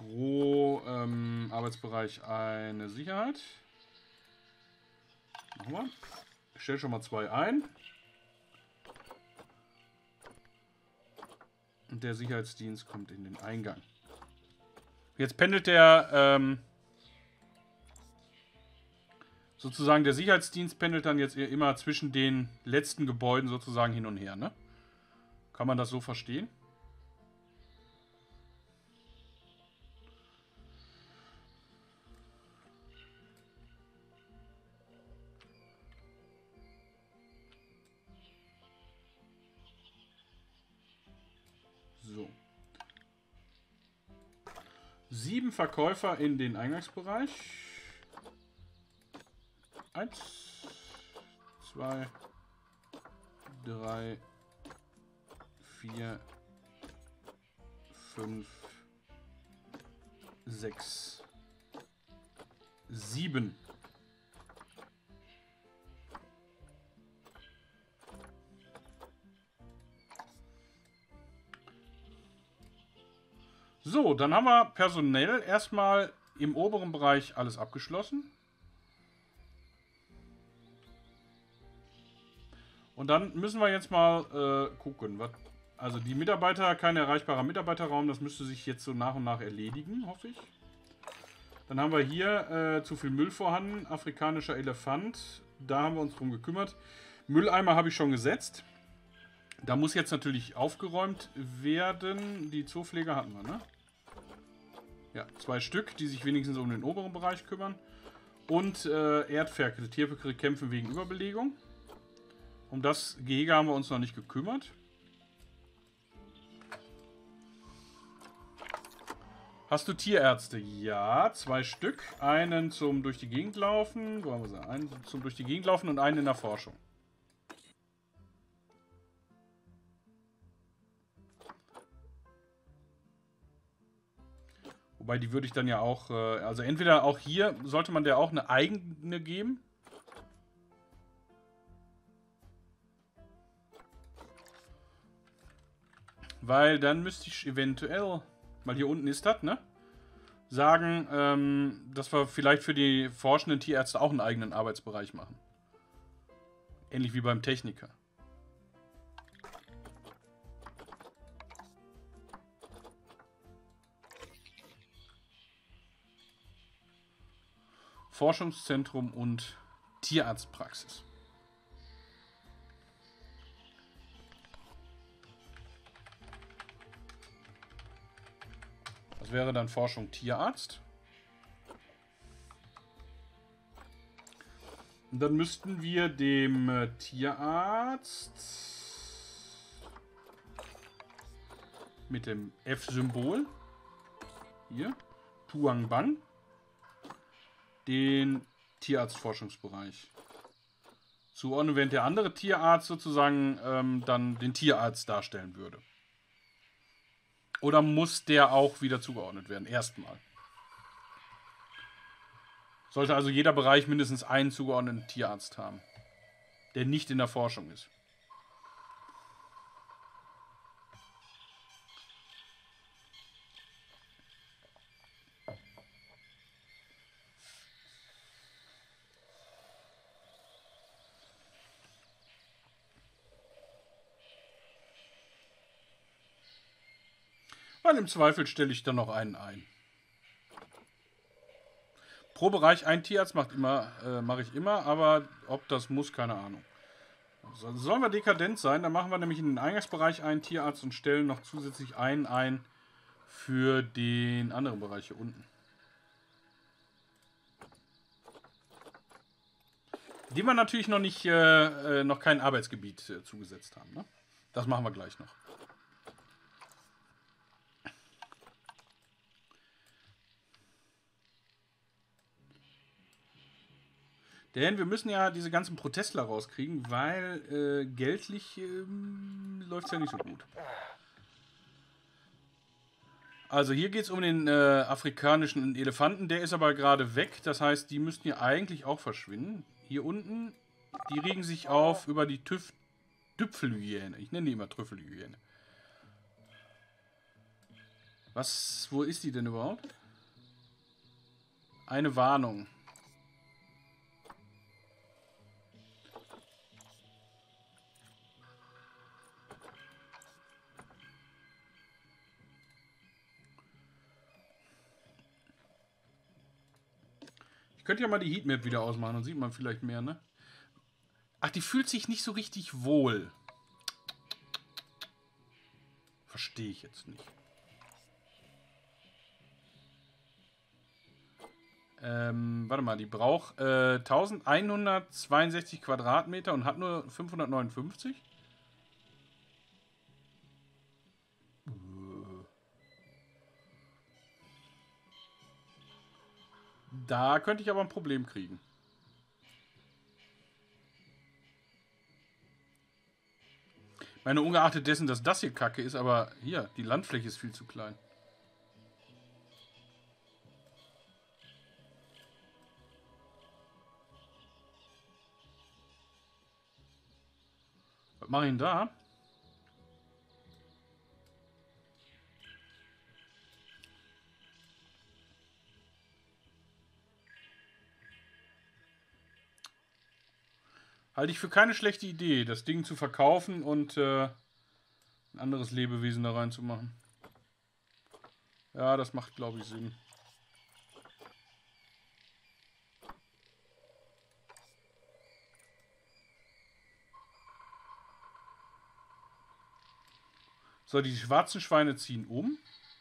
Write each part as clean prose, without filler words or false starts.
pro Arbeitsbereich eine Sicherheit. Machen wir. Ich stelle schon mal 2 ein. Und der Sicherheitsdienst kommt in den Eingang. Jetzt pendelt der, sozusagen der Sicherheitsdienst pendelt dann jetzt immer zwischen den letzten Gebäuden sozusagen hin und her, ne? Kann man das so verstehen? So. 7 Verkäufer in den Eingangsbereich. 1, 2, 3, 4, 5, 6, 7. So, dann haben wir personell erstmal im oberen Bereich alles abgeschlossen. Und dann müssen wir jetzt mal gucken. Also die Mitarbeiter, kein erreichbarer Mitarbeiterraum, das müsste sich jetzt so nach und nach erledigen, hoffe ich. Dann haben wir hier zu viel Müll vorhanden, afrikanischer Elefant, da haben wir uns drum gekümmert. Mülleimer habe ich schon gesetzt. Da muss jetzt natürlich aufgeräumt werden. Die Zoopfleger hatten wir, ne? Ja, 2 Stück, die sich wenigstens um den oberen Bereich kümmern. Und Erdferkel, Tierferkel kämpfen wegen Überbelegung. Um das Gehege haben wir uns noch nicht gekümmert. Hast du Tierärzte? Ja, 2 Stück. Einen zum durch die Gegend laufen. Wo haben wir sie? Einen zum durch die Gegend laufen und einen in der Forschung. Wobei die würde ich dann ja auch, also entweder auch hier sollte man der auch eine eigene geben. Weil dann müsste ich eventuell, weil hier unten ist das, ne? Sagen, dass wir vielleicht für die forschenden Tierärzte auch einen eigenen Arbeitsbereich machen. Ähnlich wie beim Techniker. Forschungszentrum und Tierarztpraxis. Das wäre dann Forschung Tierarzt. Und dann müssten wir dem Tierarzt mit dem F-Symbol hier, Tuang Bang, den Tierarztforschungsbereich zuordnen, während der andere Tierarzt sozusagen dann den Tierarzt darstellen würde. Oder muss der auch wieder zugeordnet werden? Erstmal. Sollte also jeder Bereich mindestens einen zugeordneten Tierarzt haben, der nicht in der Forschung ist. Weil im Zweifel stelle ich dann noch einen ein. Pro Bereich ein Tierarzt mache ich immer, aber ob das muss, keine Ahnung. Also sollen wir dekadent sein, dann machen wir nämlich in den Eingangsbereich einen Tierarzt und stellen noch zusätzlich einen ein für den anderen Bereich hier unten. Dem wir natürlich noch nicht, noch kein Arbeitsgebiet zugesetzt haben. Ne? Das machen wir gleich noch. Denn wir müssen ja diese ganzen Protestler rauskriegen, weil geldlich läuft es ja nicht so gut. Also hier geht es um den afrikanischen Elefanten, der ist aber gerade weg. Das heißt, die müssten ja eigentlich auch verschwinden. Hier unten, die regen sich auf über die Tüpfelhyäne. Ich nenne die immer Trüffelhyäne. Was, wo ist die denn überhaupt? Eine Warnung. Ich könnte ja mal die Heatmap wieder ausmachen, dann sieht man vielleicht mehr, ne? Ach, die fühlt sich nicht so richtig wohl. Verstehe ich jetzt nicht. Warte mal, die braucht 1162 Quadratmeter und hat nur 559. Da könnte ich aber ein Problem kriegen. Meine, ungeachtet dessen, dass das hier Kacke ist, aber hier, die Landfläche ist viel zu klein. Was mache ich denn da? Halte ich für keine schlechte Idee, das Ding zu verkaufen und ein anderes Lebewesen da reinzumachen. Ja, das macht, glaube ich, Sinn. So, die schwarzen Schweine ziehen um.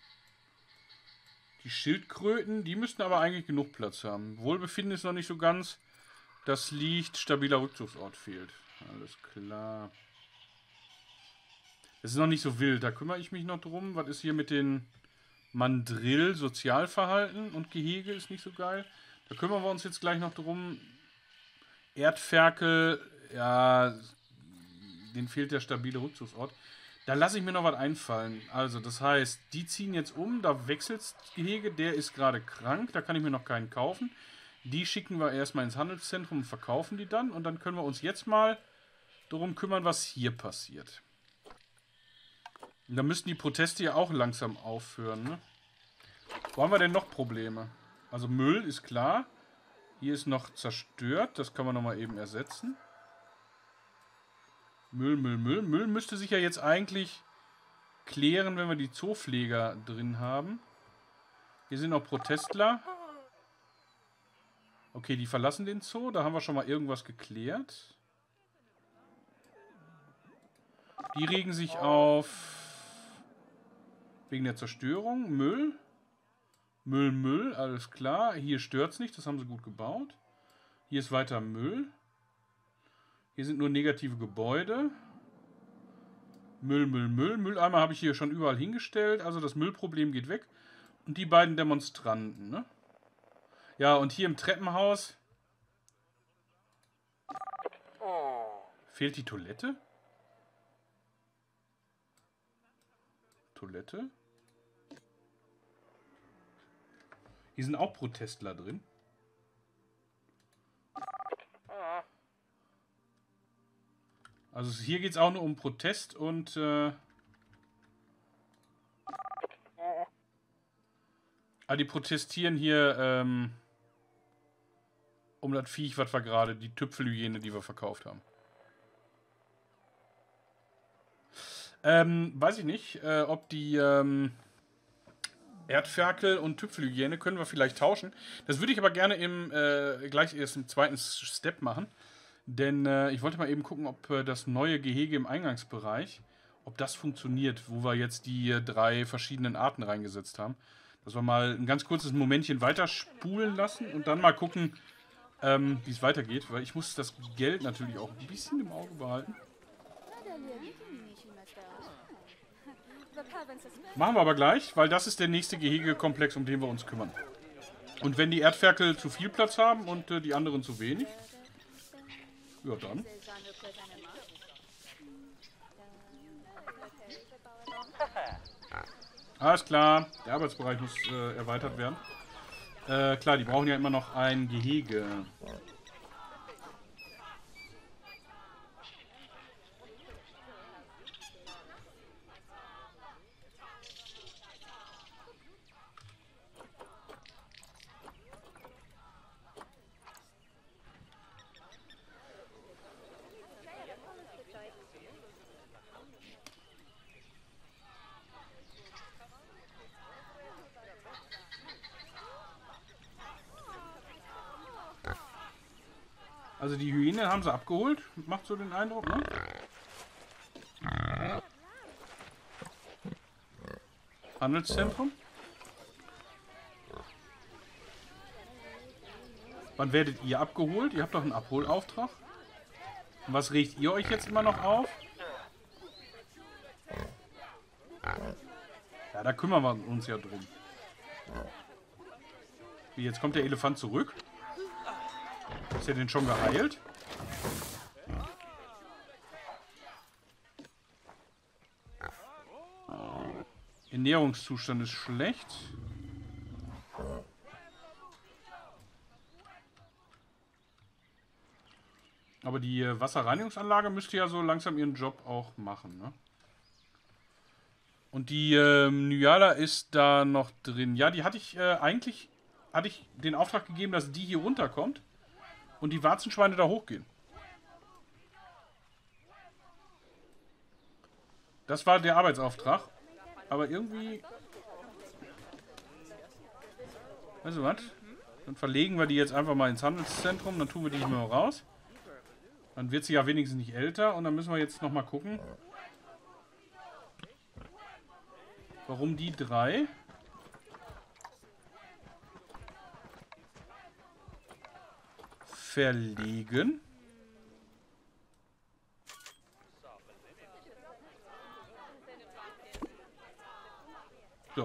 Die Schildkröten, die müssten aber eigentlich genug Platz haben. Wohlbefinden ist noch nicht so ganz. Das liegt, stabiler Rückzugsort fehlt. Alles klar. Es ist noch nicht so wild, da kümmere ich mich noch drum. Was ist hier mit den Mandrill? Sozialverhalten und Gehege ist nicht so geil. Da kümmern wir uns jetzt gleich noch drum. Erdferkel, ja, denen fehlt der stabile Rückzugsort. Da lasse ich mir noch was einfallen. Also, das heißt, die ziehen jetzt um, da wechselt das Gehege, der ist gerade krank, da kann ich mir noch keinen kaufen. Die schicken wir erstmal ins Handelszentrum und verkaufen die dann. Und dann können wir uns jetzt mal darum kümmern, was hier passiert. Und da müssten die Proteste ja auch langsam aufhören, ne? Wo haben wir denn noch Probleme? Also Müll ist klar. Hier ist noch zerstört. Das kann man nochmal eben ersetzen. Müll. Müll müsste sich ja jetzt eigentlich klären, wenn wir die Zoopfleger drin haben. Hier sind noch Protestler. Okay, die verlassen den Zoo. Da haben wir schon mal irgendwas geklärt. Die regen sich auf wegen der Zerstörung. Müll. Müll, alles klar. Hier stört es nicht, das haben sie gut gebaut. Hier ist weiter Müll. Hier sind nur negative Gebäude. Müll. Mülleimer habe ich hier schon überall hingestellt. Also das Müllproblem geht weg. Und die beiden Demonstranten, ne? Ja, und hier im Treppenhaus fehlt die Toilette. Toilette. Hier sind auch Protestler drin. Also hier geht es auch nur um Protest und die protestieren hier um das Viech, was wir gerade, die Tüpfelhyäne, die wir verkauft haben. Weiß ich nicht, ob die Erdferkel und Tüpfelhyäne können wir vielleicht tauschen. Das würde ich aber gerne gleich erst im zweiten Step machen. Denn ich wollte mal eben gucken, ob das neue Gehege im Eingangsbereich, ob das funktioniert, wo wir jetzt die 3 verschiedenen Arten reingesetzt haben. Dass wir mal ein ganz kurzes Momentchen weiterspulen lassen und dann mal gucken, wie es weitergeht. Weil ich muss das Geld natürlich auch ein bisschen im Auge behalten. Machen wir aber gleich, weil das ist der nächste Gehegekomplex, um den wir uns kümmern. Und wenn die Erdferkel zu viel Platz haben und die anderen zu wenig, ja dann. Alles klar, der Arbeitsbereich muss erweitert werden. Klar, die brauchen ja immer noch ein Gehege. Also die Hyäne haben sie abgeholt. Macht so den Eindruck, ne? Handelszentrum. Wann werdet ihr abgeholt? Ihr habt doch einen Abholauftrag. Und was regt ihr euch jetzt immer noch auf? Ja, da kümmern wir uns ja drum. Wie, jetzt kommt der Elefant zurück? Ist er denn schon geheilt? Ernährungszustand ist schlecht. Aber die Wasserreinigungsanlage müsste ja so langsam ihren Job auch machen, ne? Und die Nyala ist da noch drin. Ja, die hatte ich eigentlich... Hatte ich den Auftrag gegeben, dass die hier runterkommt und die Warzenschweine da hochgehen. Das war der Arbeitsauftrag. Aber irgendwie... Weißt du was? Dann verlegen wir die jetzt einfach mal ins Handelszentrum. Dann tun wir die hier mal raus. Dann wird sie ja wenigstens nicht älter. Und dann müssen wir jetzt nochmal gucken. Warum die drei... verlegen. So.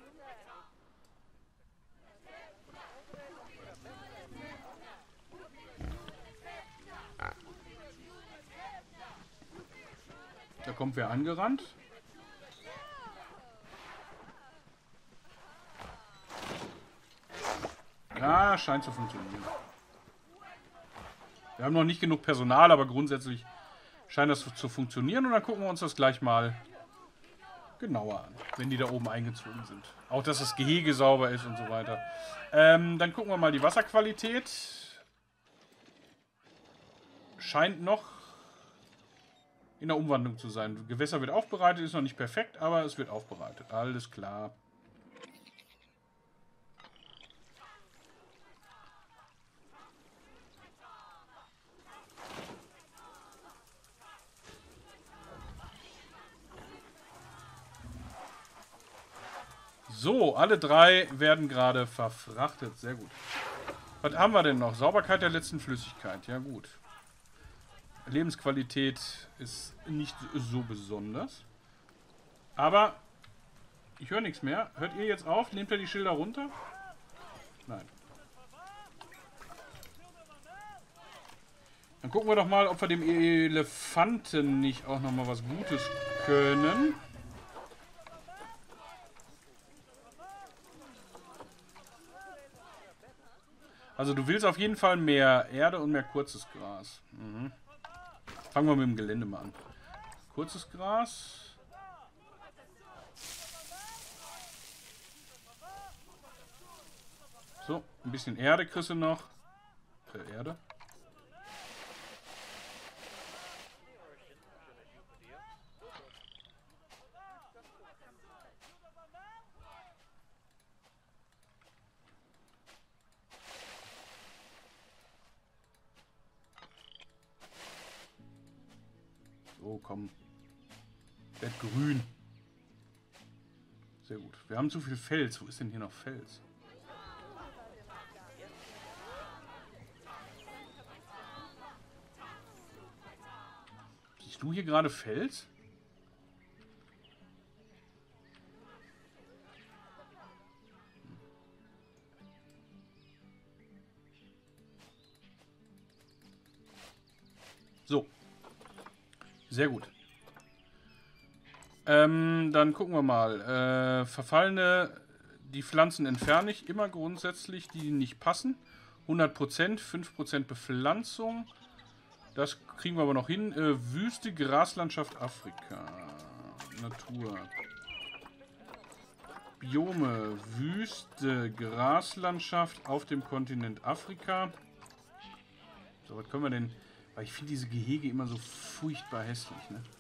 Da kommt wer angerannt. Ja, scheint zu funktionieren. Wir haben noch nicht genug Personal, aber grundsätzlich scheint das zu funktionieren. Und dann gucken wir uns das gleich mal genauer an, wenn die da oben eingezogen sind. Auch, dass das Gehege sauber ist und so weiter. Dann gucken wir mal die Wasserqualität. Scheint noch in der Umwandlung zu sein. Gewässer wird aufbereitet, ist noch nicht perfekt, aber es wird aufbereitet. Alles klar. So, alle drei werden gerade verfrachtet. Sehr gut. Was haben wir denn noch? Sauberkeit der letzten Flüssigkeit. Ja gut. Lebensqualität ist nicht so besonders. Aber ich höre nichts mehr. Hört ihr jetzt auf? Nehmt ihr die Schilder runter? Nein. Dann gucken wir doch mal, ob wir dem Elefanten nicht auch noch mal was Gutes können. Also du willst auf jeden Fall mehr Erde und mehr kurzes Gras. Mhm. Fangen wir mit dem Gelände mal an. Kurzes Gras. So, ein bisschen Erde kriegst du noch. Erde. So, komm. Werd grün. Sehr gut. Wir haben zu viel Fels. Wo ist denn hier noch Fels? Siehst du hier gerade Fels? So. Sehr gut. Dann gucken wir mal. Verfallene, die Pflanzen entferne ich immer grundsätzlich, die nicht passen. 100%, 5% Bepflanzung. Das kriegen wir aber noch hin. Wüste, Graslandschaft Afrika. Natur. Biome, Wüste, Graslandschaft auf dem Kontinent Afrika. So, was können wir denn... Weil ich finde diese Gehege immer so furchtbar hässlich, ne?